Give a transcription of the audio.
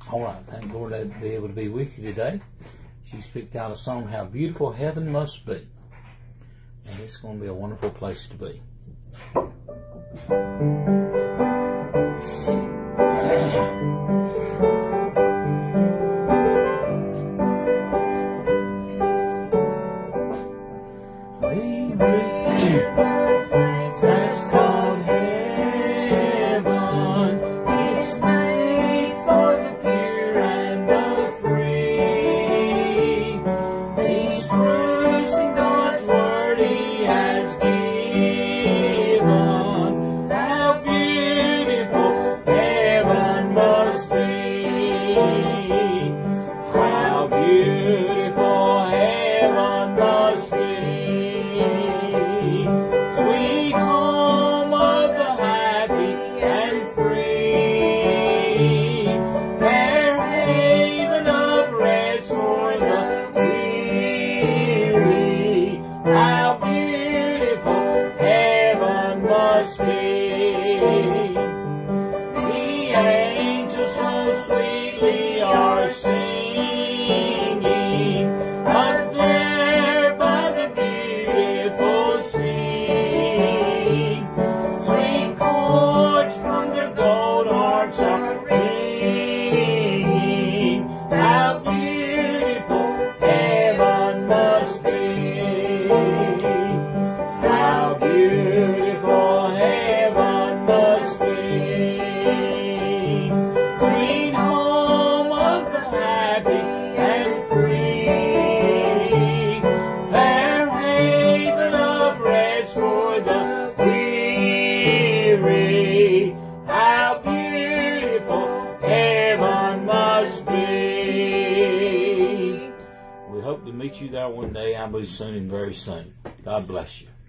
All right, thank the Lord I'd be able to be with you today. She's picked out a song, How Beautiful Heaven Must Be. And it's going to be a wonderful place to be. That's called heaven. It's made for the pure and the free. These truths in God's word He has given. How beautiful heaven must be. How beautiful heaven must be. Sweet home of the happy and free, fair haven of rest for the weary. How beautiful heaven must be. The angels so sweetly are singing up there by the beautiful sea. Sweet chords from their gold harps are ringing. How beautiful heaven must be. How beautiful heaven must be. Sweet home of the happy and free, fair haven of rest for the weary. How beautiful heaven must be. We hope to meet you there one day. I'll be soon and very soon. God bless you.